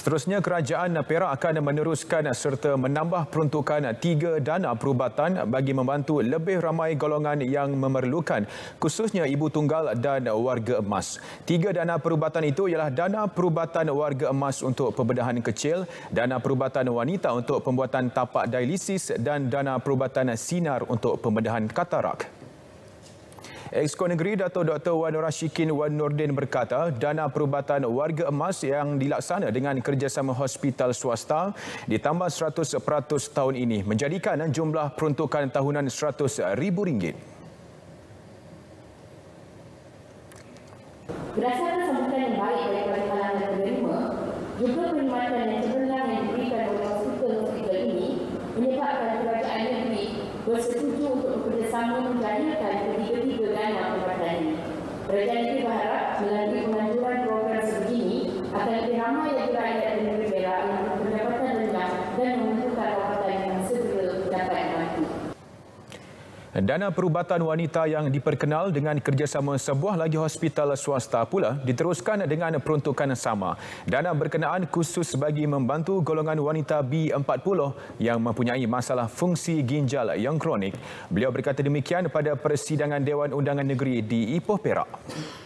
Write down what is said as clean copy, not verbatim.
Seterusnya, Kerajaan Perak akan meneruskan serta menambah peruntukan 3 dana perubatan bagi membantu lebih ramai golongan yang memerlukan, khususnya ibu tunggal dan warga emas. 3 dana perubatan itu ialah dana perubatan warga emas untuk pembedahan kecil, dana perubatan wanita untuk pembuatan tapak dialisis dan dana perubatan sinar untuk pembedahan katarak. Exco Negeri Dato' Dr. Wan Rashikin Wan Nordin berkata dana perubatan warga emas yang dilaksana dengan kerjasama hospital swasta ditambah 100% tahun ini menjadikan jumlah peruntukan tahunan RM100,000. Berdasarkan sambutan yang baik daripada kalangan penerima, jumlah perkhidmatan yang cemerlang yang diberikan oleh hospital-hospital ini menyebabkan kerajaan negeri bersetuju untuk bekerjasama menjadikan ketiga-tiga dana perubatan ini. Kerajaan negeri berharap melalui penganjuran program sebegini akan lebih ramai lagi rakyat di negeri Perak yang berpendapatan rendah dan membutuhkan rawatan yang segera dapat dibantu. Dana perubatan wanita yang diperkenal dengan kerjasama sebuah lagi hospital swasta pula diteruskan dengan peruntukan sama. Dana berkenaan khusus bagi membantu golongan wanita B40 yang mempunyai masalah fungsi ginjal yang kronik. Beliau berkata demikian pada persidangan Dewan Undangan Negeri di Ipoh, Perak.